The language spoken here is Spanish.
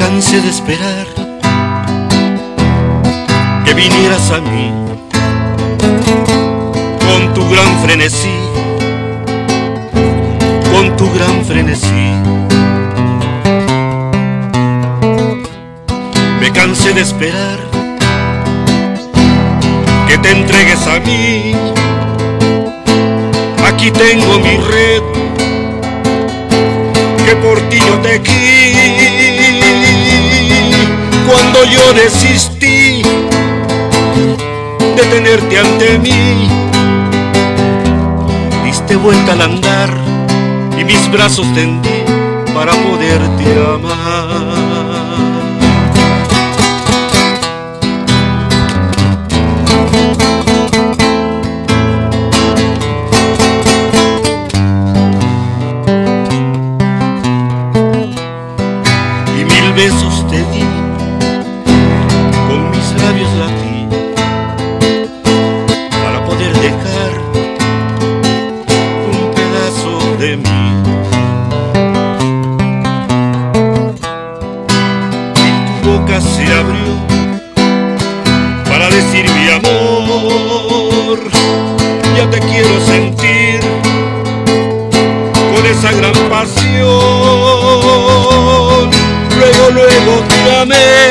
cansé de esperar que vinieras a mí con tu gran frenesí, con tu gran frenesí. Me cansé de esperar que te entregues a mí. Aquí tengo mi red, que por ti yo tejí. Cuando yo desistí de tenerte ante mí, diste vuelta al andar y mis brazos tendí para poderte amar. Y mil besos te di, con mis labios latí, para poder dejar un pedazo de mí. Y tu boca se abrió para decir mi amor, ya te quiero sentir con esa gran pasión. Luego te amé